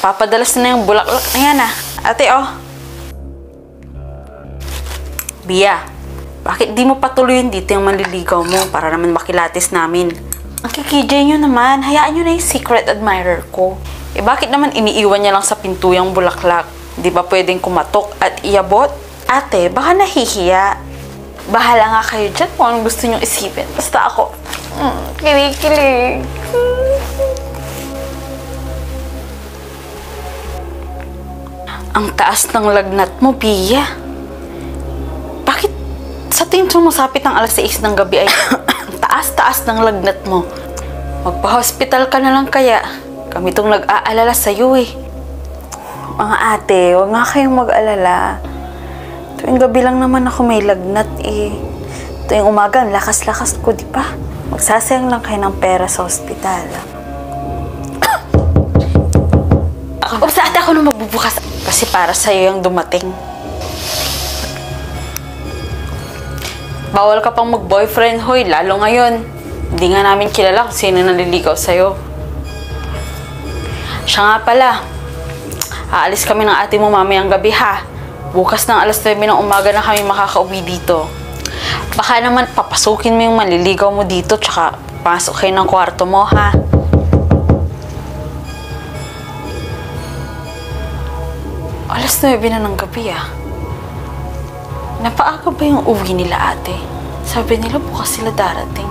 Napapadalas na yung bulaklak na yan ah. Ate, oh. Bia, bakit di mo patuloyin dito yung manliligaw mo para naman makilatis namin? Ang kikijay nyo naman, hayaan nyo na yung secret admirer ko. Eh bakit naman iniiwan niya lang sa pinto yung bulaklak? Di ba pwedeng kumatok at iabot? Ate, baka nahihiya. Bahala nga kayo dyan kung anong gusto nyong isipin. Basta ako, kilig-kilig. Ang taas ng lagnat mo, Bia. Bakit sa tingin mo masapit ang alas 6 ng gabi ay taas-taas ng lagnat mo? Magpa-hospital ka na lang kaya. Kami itong nag-aalala sa'yo eh. Mga ate, huwag nga kayong mag-alala. Tuwing gabi lang naman ako may lagnat eh. Tuwing umaga, lakas-lakas ko, di ba? Magsasayang lang kayo ng pera sa hospital. Basta ate ako na magbubukas. Kasi para sa'yo yung dumating. Bawal ka pang mag-boyfriend, hoy. Lalo ngayon. Hindi nga namin kilala kung sino naliligaw sa'yo. Siya nga pala. Aalis kami ng ate mo mamayang gabi, ha? Bukas ng alas 9 ng umaga na kami makakauwi dito. Baka naman papasukin mo yung manliligaw mo dito tsaka pasok kayo ng kwarto mo, ha? Alas 9 na ng gabi, ah. Napaaga ba yung uwi nila, ate? Sabi nila bukas sila darating.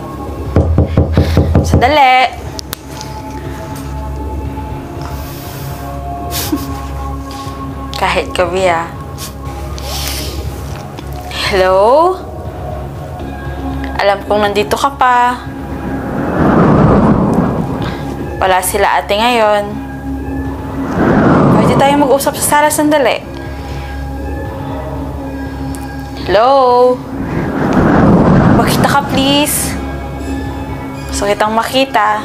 Sadali! Kahit gabi, ah. Hello? Alam kong nandito ka pa. Wala sila ate ngayon. Pwede tayo mag-usap sa sala sandali. Hello? Makita ka, please. Gusto kitang makita.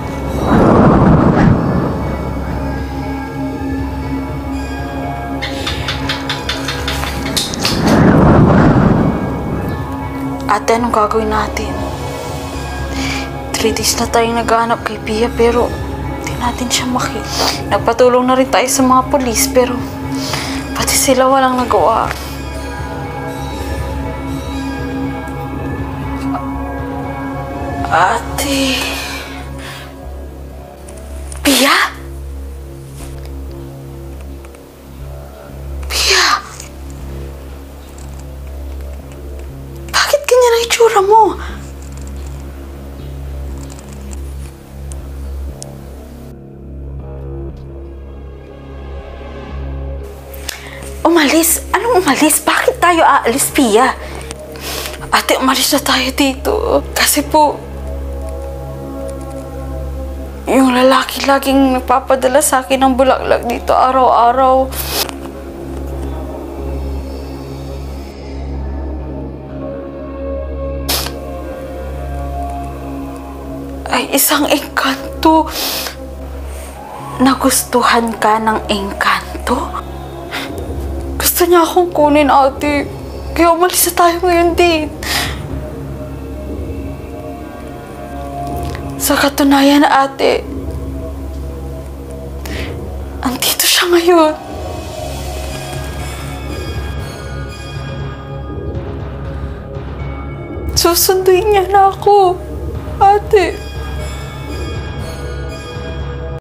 Ate, anong gagawin natin? 3 days na tayong naghahanap kay Pia pero hindi natin siya makita. Nagpatulong na rin tayo sa mga polis pero pati sila walang nagawa. Ate... Pia? Pia? Bakit ganyan ang itsura mo? Umalis? Anong umalis? Bakit tayo aalis, Pia? Ate, umalis na tayo dito. Kasi po, yung lalaki laging nagpapadala sa akin ng bulaklak dito araw-araw. Ay, isang engkanto. Nagustuhan ka ng engkanto? Gusto niya akong kunin, ate. Kaya umalis na tayo ngayon din. Sa katunayan, ate, andito siya ngayon. Susunduin niya na ako, ate.